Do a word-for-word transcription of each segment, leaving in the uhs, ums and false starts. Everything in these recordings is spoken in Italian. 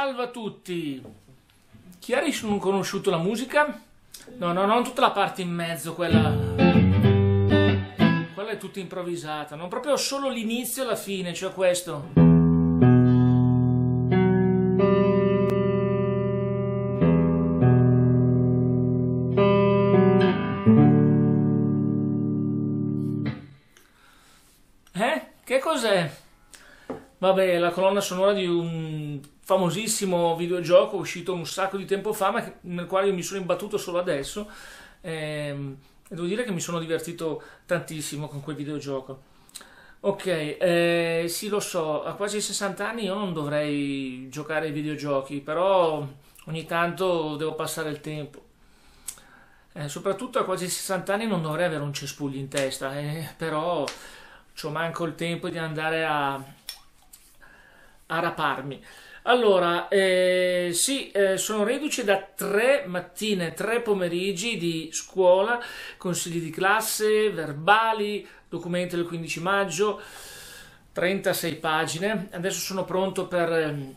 Salve a tutti! Chi ha non conosciuto la musica? No, no, non tutta la parte in mezzo, quella... Quella è tutta improvvisata, non proprio solo l'inizio e la fine, cioè questo. Eh? Che cos'è? Vabbè, la colonna sonora di un famosissimo videogioco uscito un sacco di tempo fa, ma che, nel quale io mi sono imbattuto solo adesso. Ehm, e devo dire che mi sono divertito tantissimo con quel videogioco. Ok, eh, sì, lo so, a quasi sessanta anni io non dovrei giocare ai videogiochi, però ogni tanto devo passare il tempo. Eh, soprattutto a quasi sessanta anni non dovrei avere un cespuglio in testa, eh, però c'ho manco il tempo di andare a, a raparmi. Allora, eh, sì, eh, sono reduce da tre mattine, tre pomeriggi di scuola, consigli di classe, verbali, documenti del quindici maggio, trentasei pagine. Adesso sono pronto per eh,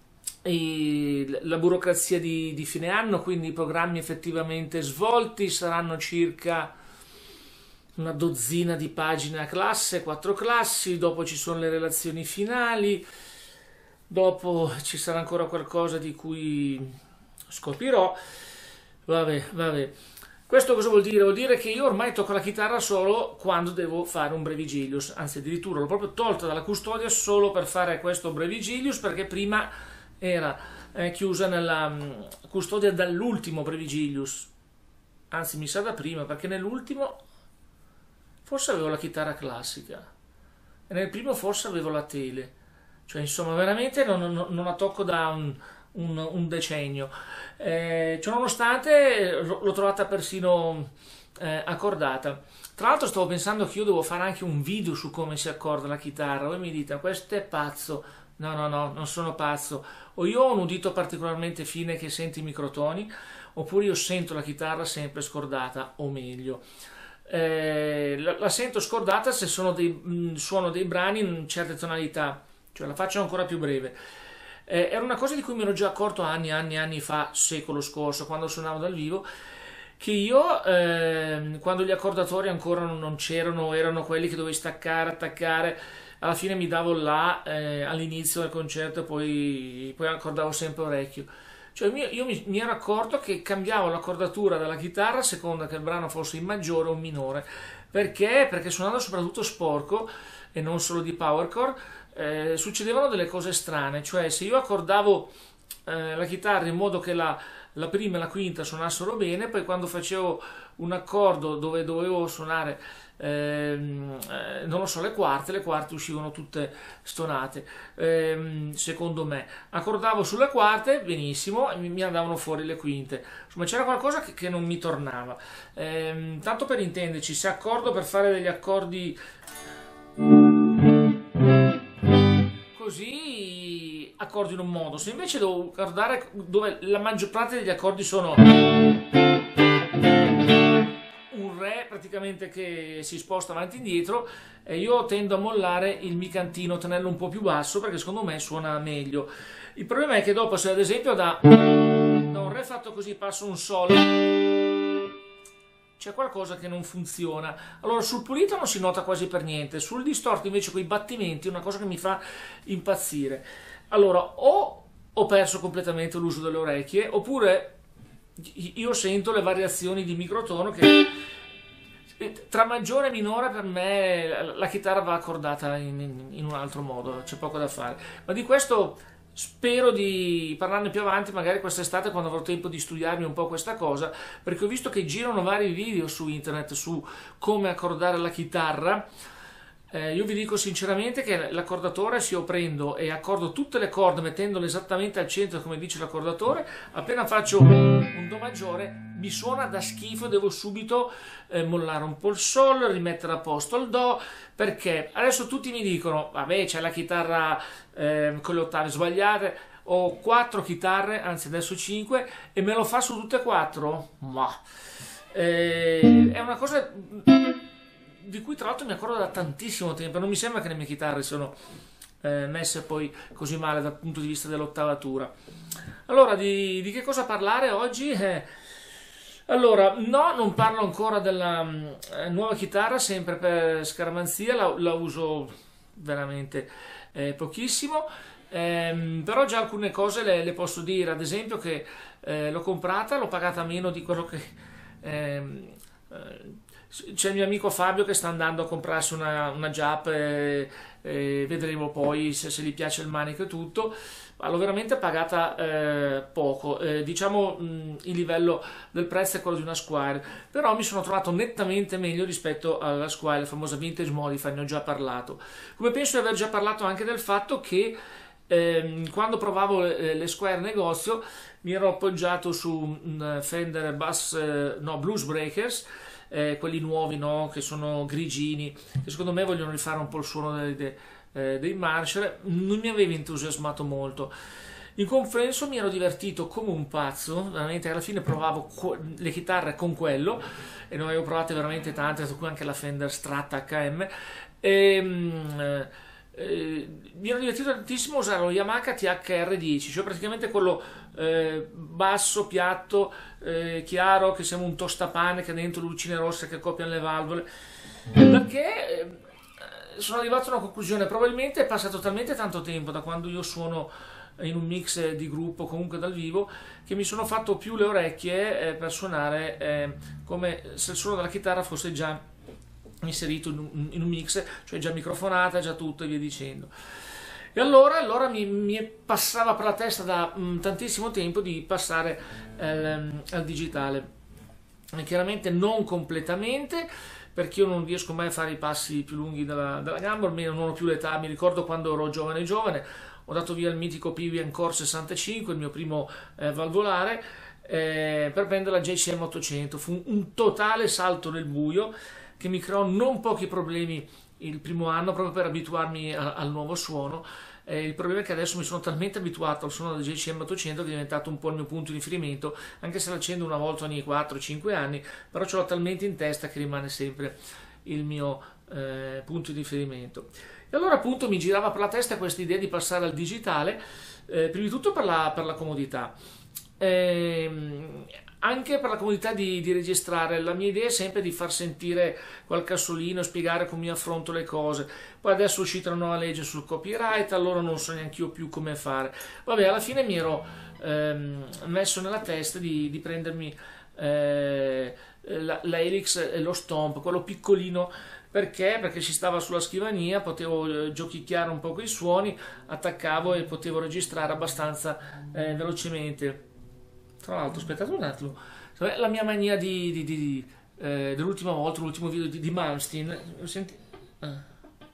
i- la burocrazia di, di fine anno, quindi i programmi effettivamente svolti saranno circa una dozzina di pagine a classe, quattro classi, dopo ci sono le relazioni finali. Dopo ci sarà ancora qualcosa di cui scoprirò. Vabbè, vabbè. Questo cosa vuol dire? Vuol dire che io ormai tocco la chitarra solo quando devo fare un Brevigilius, anzi addirittura l'ho proprio tolta dalla custodia solo per fare questo Brevigilius, perché prima era eh, chiusa nella mh, custodia dall'ultimo Brevigilius, anzi mi sa da prima, perché nell'ultimo forse avevo la chitarra classica e nel primo forse avevo la tele. Cioè, insomma, veramente non, non- non la tocco da un, un- un decennio. Eh, ciononostante, l- l'ho trovata persino eh, accordata. Tra l'altro, stavo pensando che io devo fare anche un video su come si accorda la chitarra. Voi mi dite, questo è pazzo. No, no, no, non sono pazzo. O io ho un udito particolarmente fine che sente i microtoni, oppure io sento la chitarra sempre scordata, o meglio. Eh, la, la sento scordata se sono dei, mh, suono dei brani in certe tonalità, cioè la faccio ancora più breve. Eh, era una cosa di cui mi ero già accorto anni, anni, anni fa, secolo scorso, quando suonavo dal vivo, che io, ehm, quando gli accordatori ancora non non c'erano, erano quelli che dovevi staccare, attaccare, alla fine mi davo là eh, all'inizio del concerto e poi, poi accordavo sempre orecchio. Cioè io, io mi, mi ero accorto che cambiavo l'accordatura della chitarra a seconda che il brano fosse in maggiore o in minore. Perché? Perché suonando soprattutto sporco e non solo di powercore, eh, succedevano delle cose strane. Cioè se io accordavo eh, la chitarra in modo che la, la prima e la quinta suonassero bene, poi quando facevo un accordo dove dovevo suonare ehm, eh, non lo so, le quarte, le quarte uscivano tutte stonate, ehm, secondo me. Accordavo sulle quarte, benissimo, e mi, mi andavano fuori le quinte. Insomma, c'era qualcosa che, che non mi tornava. Ehm, tanto per intenderci, se accordo per fare degli accordi così, accordi in un modo, se invece devo accordare dove la maggior parte degli accordi sono un re praticamente che si sposta avanti e indietro, e io tendo a mollare il mi cantino, tenerlo un po' più basso perché secondo me suona meglio. Il problema è che dopo, se ad esempio da, da un re fatto così passo un sol, c'è qualcosa che non funziona. Allora sul pulito non si nota quasi per niente, sul distorto invece con i battimenti è una cosa che mi fa impazzire. Allora o ho perso completamente l'uso delle orecchie, oppure io sento le variazioni di microtono che tra maggiore e minore per me la, la chitarra va accordata in, in- in un altro modo, c'è poco da fare. Ma di questo spero di parlarne più avanti, magari quest'estate quando avrò tempo di studiarmi un po' questa cosa, perché ho visto che girano vari video su internet su come accordare la chitarra. Eh, io vi dico sinceramente che l'accordatore, se io prendo e accordo tutte le corde mettendole esattamente al centro come dice l'accordatore, appena faccio un do maggiore mi suona da schifo, devo subito eh, mollare un po' il sol, rimettere a posto il do, perché adesso tutti mi dicono, vabbè, c'è la chitarra eh, con le ottave sbagliate, ho quattro chitarre, anzi adesso cinque, e me lo fa su tutte e quattro? Ma eh, è una cosa di cui tra l'altro mi accorgo da tantissimo tempo. Non mi sembra che le mie chitarre siano eh, messe poi così male dal punto di vista dell'ottavatura. Allora, di, di che cosa parlare oggi? Eh, allora, no, non parlo ancora della eh, nuova chitarra, sempre per scaramanzia, la, la uso veramente eh, pochissimo. Eh, però già alcune cose le, le posso dire, ad esempio che eh, l'ho comprata, l'ho pagata meno di quello che ehm, eh, c'è il mio amico Fabio che sta andando a comprarsi una, una Jap e, e vedremo poi se, se gli piace il manico e tutto. Ma l'ho veramente pagata eh, poco, eh, diciamo mh, il livello del prezzo è quello di una Squier, però mi sono trovato nettamente meglio rispetto alla Squier, la famosa Vintage Modify, ne ho già parlato. Come penso di aver già parlato anche del fatto che Eh, quando provavo le, le Squier negozio mi ero appoggiato su un Fender Bass, eh, no, Blues Breakers, eh, quelli nuovi, no, che sono grigini, che secondo me vogliono rifare un po' il suono dei, dei, eh, dei Marshall. Non mi aveva entusiasmato molto. In compenso mi ero divertito come un pazzo, veramente alla fine provavo le chitarre con quello e ne avevo provate veramente tante, tra cui anche la Fender Strat H M. E, mh, Eh, mi ero divertito tantissimo a usare lo Yamaha T H R dieci, cioè praticamente quello eh, basso, piatto, eh, chiaro, che sembra un tostapane, che ha dentro lucine rosse che accoppiano le valvole, perché eh, sono arrivato a una conclusione: probabilmente è passato talmente tanto tempo da quando io suono in un mix di gruppo, comunque dal vivo, che mi sono fatto più le orecchie eh, per suonare eh, come se il suono della chitarra fosse già inserito in un, in un mix, cioè già microfonata, già tutto e via dicendo. E allora, allora mi, mi passava per la testa da mh, tantissimo tempo di passare eh, al digitale. E chiaramente non completamente, perché io non riesco mai a fare i passi più lunghi della, della gamba, almeno non ho più l'età. Mi ricordo quando ero giovane giovane, ho dato via il mitico P V Encore sessantacinque, il mio primo eh, valvolare, eh, per prendere la J C M ottocento. Fu un, un totale salto nel buio che mi creò non pochi problemi il primo anno, proprio per abituarmi a, al nuovo suono. Eh, il problema è che adesso mi sono talmente abituato al suono del J C M ottocento che è diventato un po' il mio punto di riferimento, anche se l'accendo una volta ogni quattro cinque anni, però ce l'ho talmente in testa che rimane sempre il mio eh, punto di riferimento. E allora appunto mi girava per la testa questa idea di passare al digitale, eh, prima di tutto per la, per la comodità. Eh, anche per la comodità di, di registrare. La mia idea è sempre di far sentire qualche assolino, spiegare come io affronto le cose. Poi adesso è uscita una nuova legge sul copyright, allora non so neanche io più come fare. Vabbè, alla fine mi ero ehm, messo nella testa di, di prendermi eh, la, la Helix e lo Stomp, quello piccolino. Perché? Perché ci stava sulla scrivania, potevo eh, giochicchiare un po' con i suoni, attaccavo e potevo registrare abbastanza eh, velocemente. Tra l'altro, aspettate un attimo, la mia mania di, di, di, eh, dell'ultima volta, l'ultimo video di, di Malmsteen, senti... ah.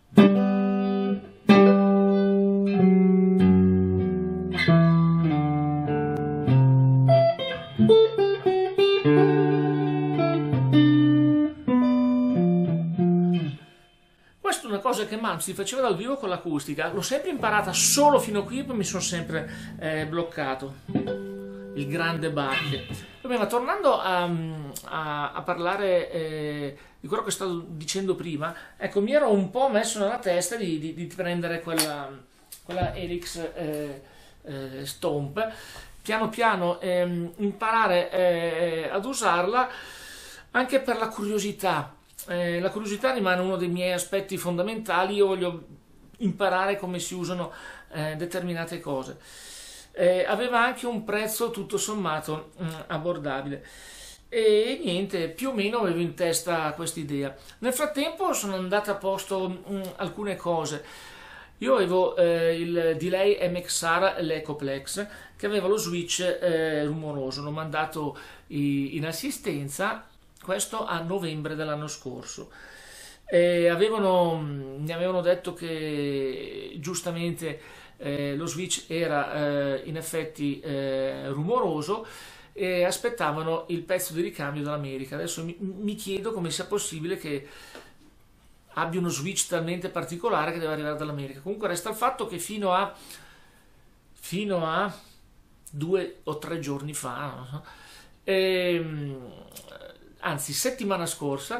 Questa è una cosa che Malmsteen faceva dal vivo con l'acustica, l'ho sempre imparata solo fino a qui, poi mi sono sempre eh, bloccato. Il grande Bach. Vabbè, ma tornando a, a, a parlare eh, di quello che stavo dicendo prima, ecco, mi ero un po' messo nella testa di, di, di prendere quella, quella Helix eh, eh, Stomp, piano piano ehm, imparare eh, ad usarla, anche per la curiosità. Eh, la curiosità rimane uno dei miei aspetti fondamentali. Io voglio imparare come si usano eh, determinate cose. Eh, aveva anche un prezzo tutto sommato mh, abbordabile e niente, più o meno avevo in testa questa idea. Nel frattempo sono andate a posto mh, alcune cose. Io avevo eh, il delay M X R, l'Ecoplex, che aveva lo switch eh, rumoroso. L'ho mandato in assistenza, questo a novembre dell'anno scorso. E avevano, mi avevano detto che giustamente eh, lo switch era eh, in effetti eh, rumoroso e aspettavano il pezzo di ricambio dall'America. Adesso mi, mi chiedo come sia possibile che abbia uno switch talmente particolare che deve arrivare dall'America. Comunque resta il fatto che fino a fino a due o tre giorni fa, no? e, anzi settimana scorsa,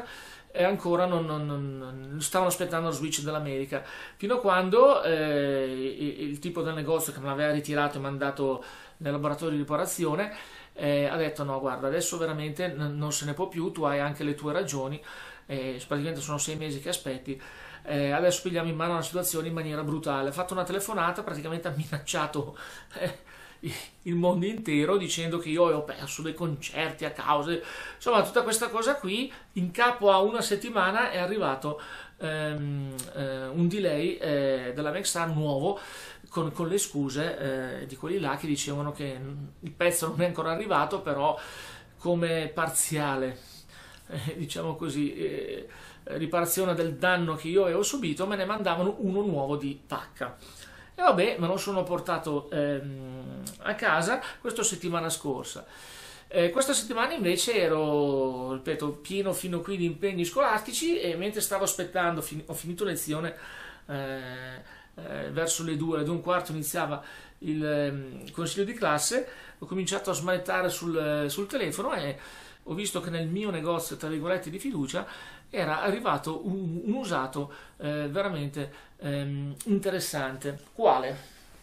e ancora non, non, non, non stavano aspettando lo switch dell'America, fino a quando eh, il, il tipo del negozio che me l'aveva ritirato e mandato nel laboratorio di riparazione eh, ha detto no, guarda, adesso veramente n- non se ne può più, tu hai anche le tue ragioni, eh, praticamente sono sei mesi che aspetti, eh, adesso pigliamo in mano la situazione in maniera brutale. Ha fatto una telefonata, praticamente ha minacciato eh, il mondo intero dicendo che io ho perso dei concerti a causa, insomma tutta questa cosa qui. In capo a una settimana è arrivato ehm, eh, un delay eh, della Maxar nuovo con, con le scuse eh, di quelli là che dicevano che il pezzo non è ancora arrivato, però come parziale eh, diciamo così eh, riparazione del danno che io avevo subito, me ne mandavano uno nuovo di pacca. E vabbè, me lo sono portato ehm, a casa questa settimana scorsa. Eh, questa settimana invece ero, ripeto, pieno fino qui di impegni scolastici, e mentre stavo aspettando, fin- ho finito lezione eh, eh, verso le due, alle due e un quarto iniziava il ehm, consiglio di classe, ho cominciato a smanettare sul, sul telefono e ho visto che nel mio negozio, tra virgolette, di fiducia era arrivato un, un usato eh, veramente ehm, interessante. Quale?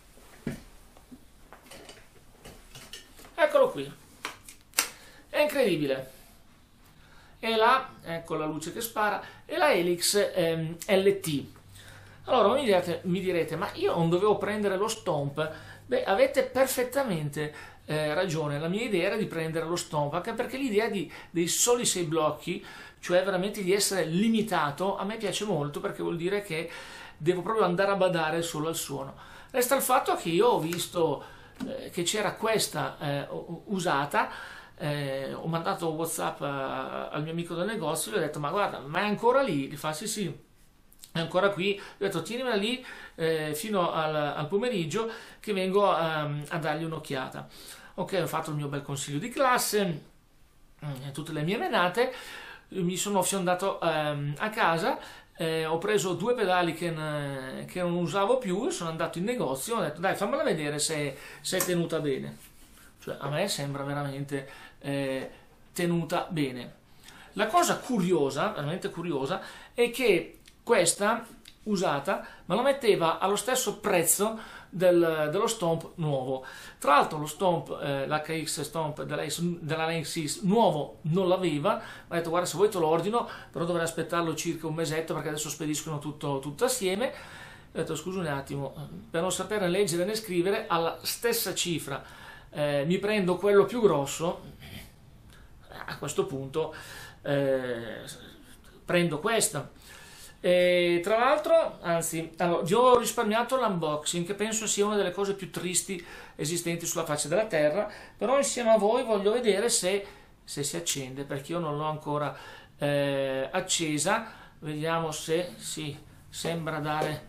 Eccolo qui. È incredibile. È la, ecco la luce che spara, è la Helix ehm, L T. Allora mi direte, mi direte, ma io non dovevo prendere lo Stomp? Beh, avete perfettamente eh, ragione. La mia idea era di prendere lo Stomp, anche perché l'idea di, dei soli sei blocchi, cioè veramente di essere limitato, a me piace molto, perché vuol dire che devo proprio andare a badare solo al suono. Resta il fatto che io ho visto eh, che c'era questa eh, usata, eh, ho mandato un WhatsApp a, al mio amico del negozio e gli ho detto ma guarda, ma è ancora lì? Gli fa sì sì, è ancora qui. Ho detto tienimela lì eh, fino al, al pomeriggio che vengo a, a dargli un'occhiata. Ok, ho fatto il mio bel consiglio di classe, eh, tutte le mie menate, mi sono fiondato ehm, a casa, eh, ho preso due pedali che, ne, che non usavo più, sono andato in negozio e ho detto dai fammela vedere se, se è tenuta bene. Cioè a me sembra veramente eh, tenuta bene. La cosa curiosa, veramente curiosa, è che questa usata me la metteva allo stesso prezzo del, dello Stomp nuovo. Tra l'altro lo Stomp, eh, l'H X Stomp della, della Lanxess nuovo non l'aveva. Mi ha detto guarda, se vuoi te lo ordino, però dovrei aspettarlo circa un mesetto perché adesso spediscono tutto, tutto assieme. Ho detto scusa un attimo, per non sapere leggere né scrivere, alla stessa cifra eh, mi prendo quello più grosso. A questo punto eh, prendo questa. E tra l'altro, anzi, allora, io ho risparmiato l'unboxing, che penso sia una delle cose più tristi esistenti sulla faccia della terra, però insieme a voi voglio vedere se, se si accende, perché io non l'ho ancora eh, accesa. Vediamo se si sembra dare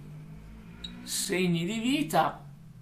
segni di vita.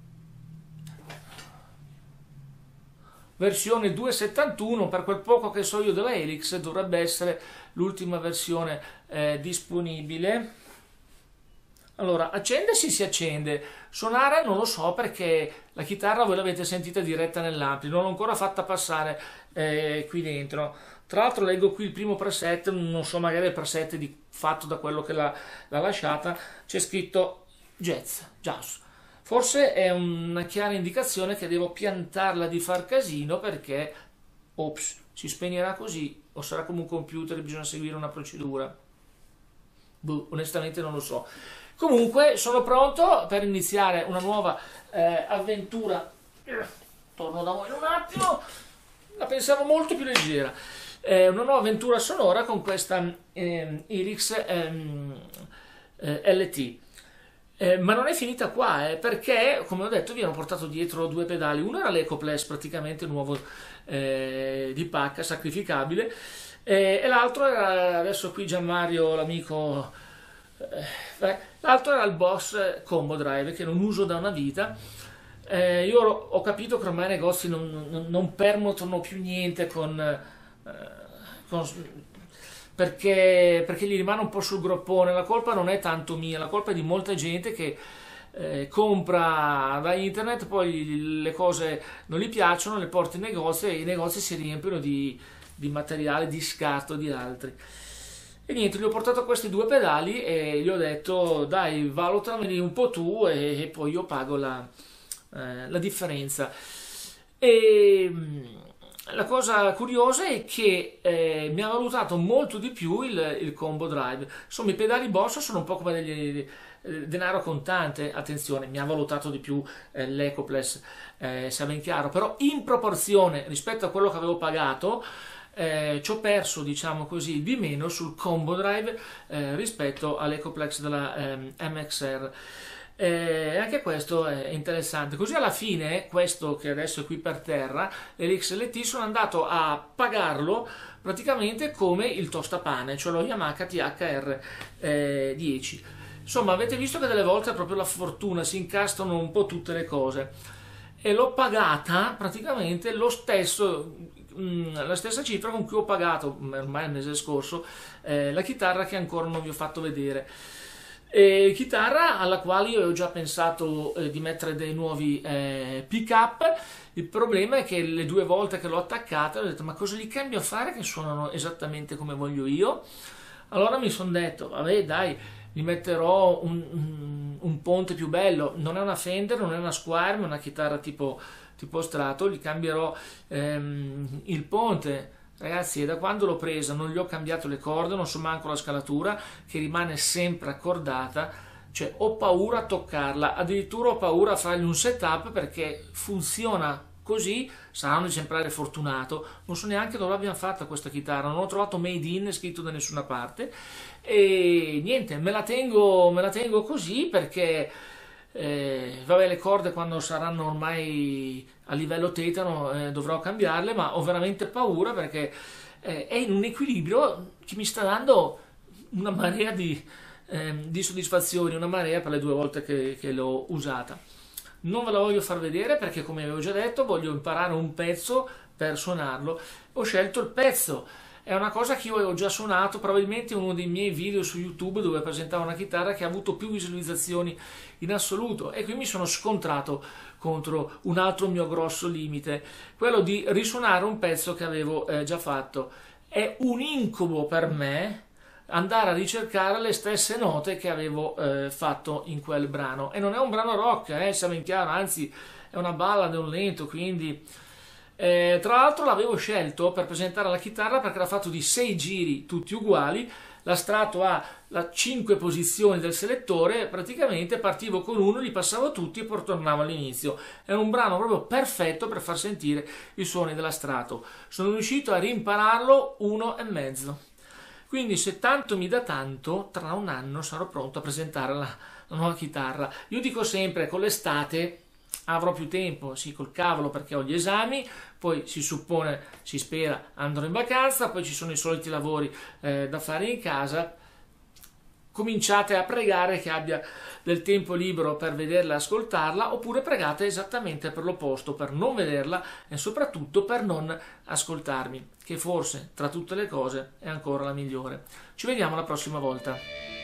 Versione due punto settantuno, per quel poco che so io della Helix dovrebbe essere l'ultima versione eh, disponibile. Allora, accendersi si accende, suonare non lo so perché la chitarra voi l'avete sentita diretta nell'ampli, non l'ho ancora fatta passare eh, qui dentro. Tra l'altro leggo qui il primo preset, non so, magari il preset di, fatto da quello che l'ha, l'ha lasciata, c'è scritto jazz, jazz. Forse è una chiara indicazione che devo piantarla di far casino perché, ops, si spegnerà così o sarà come un computer e bisogna seguire una procedura. Boh, onestamente non lo so. Comunque sono pronto per iniziare una nuova eh, avventura. Torno da voi un attimo. La pensavo molto più leggera. Eh, una nuova avventura sonora con questa eh, Helix ehm, eh, L T. Eh, ma non è finita qua, eh, perché come ho detto vi hanno portato dietro due pedali. Uno era l'EcoPlus, praticamente nuovo eh, di pacca, sacrificabile, eh, e l'altro era, adesso qui Gianmario l'amico, eh, l'altro era il Boss Combo Drive che non uso da una vita. Eh, io ho capito che ormai i negozi non, non, non permettono più niente con, eh, con Perché, perché gli rimane un po' sul groppone. La colpa non è tanto mia, la colpa è di molta gente che eh, compra da internet, poi le cose non gli piacciono, le porta in negozio e i negozi si riempiono di, di materiale di scarto di altri. E niente, gli ho portato questi due pedali e gli ho detto dai, valutameli un po' tu e, e poi io pago la, eh, la differenza. E la cosa curiosa è che eh, mi ha valutato molto di più il, il combo drive. Insomma, i pedali Bosch sono un po' come degli eh, denaro contante, attenzione, mi ha valutato di più eh, l'Ecoplus, eh, sia ben chiaro, però in proporzione rispetto a quello che avevo pagato eh, ci ho perso, diciamo così, di meno sul combo drive eh, rispetto all'Ecoplex della ehm, M X R. Eh, anche questo è interessante. Così alla fine, questo che adesso è qui per terra, l'X L T, sono andato a pagarlo praticamente come il tostapane, cioè lo Yamaha T H R dieci. Insomma, avete visto che delle volte proprio la fortuna, si incastrano un po' tutte le cose, e l'ho pagata praticamente lo stesso, mh, la stessa cifra con cui ho pagato ormai il mese scorso eh, la chitarra che ancora non vi ho fatto vedere. E chitarra alla quale io ho già pensato eh, di mettere dei nuovi eh, pick up. Il problema è che le due volte che l'ho attaccata ho detto ma cosa gli cambio a fare che suonano esattamente come voglio io? Allora mi sono detto vabbè dai, gli metterò un, un, un ponte più bello, non è una Fender, non è una Squier, ma è una chitarra tipo, tipo Strato, gli cambierò ehm, il ponte. Ragazzi, da quando l'ho presa non gli ho cambiato le corde, non so manco la scalatura, che rimane sempre accordata, cioè ho paura a toccarla, addirittura ho paura a fargli un setup perché funziona così. Saranno di sembrare fortunato, non so neanche dove l'abbiamo fatta questa chitarra, non ho trovato made in scritto da nessuna parte e niente, me la tengo, me la tengo così perché Eh, vabbè, le corde quando saranno ormai a livello tetano eh, dovrò cambiarle, ma ho veramente paura perché eh, è in un equilibrio che mi sta dando una marea di, eh, di soddisfazioni, una marea per le due volte che, che l'ho usata. Non ve la voglio far vedere perché, come avevo già detto, voglio imparare un pezzo per suonarlo. Ho scelto il pezzo. È una cosa che io avevo già suonato, probabilmente in uno dei miei video su YouTube dove presentavo una chitarra che ha avuto più visualizzazioni in assoluto, e qui mi sono scontrato contro un altro mio grosso limite, quello di risuonare un pezzo che avevo eh, già fatto. È un incubo per me andare a ricercare le stesse note che avevo eh, fatto in quel brano, e non è un brano rock, eh, siamo in chiaro, anzi è una ballad, è un lento, quindi... Eh, tra l'altro l'avevo scelto per presentare la chitarra perché era fatto di sei giri tutti uguali, la Strato ha le cinque posizioni del selettore, praticamente partivo con uno, li passavo tutti e poi tornavo all'inizio. È un brano proprio perfetto per far sentire i suoni della Strato. Sono riuscito a rimpararlo uno e mezzo, quindi se tanto mi dà tanto, tra un anno sarò pronto a presentare la, la nuova chitarra. Io dico sempre, con l'estate avrò più tempo, sì, col cavolo, perché ho gli esami, poi si suppone, si spera, andrò in vacanza, poi ci sono i soliti lavori eh, da fare in casa. Cominciate a pregare che abbia del tempo libero per vederla e ascoltarla, oppure pregate esattamente per l'opposto, per non vederla e soprattutto per non ascoltarmi, che forse tra tutte le cose è ancora la migliore. Ci vediamo la prossima volta.